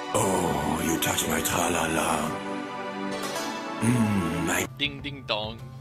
Oh, you touch my tra-la-la. Ding ding dong.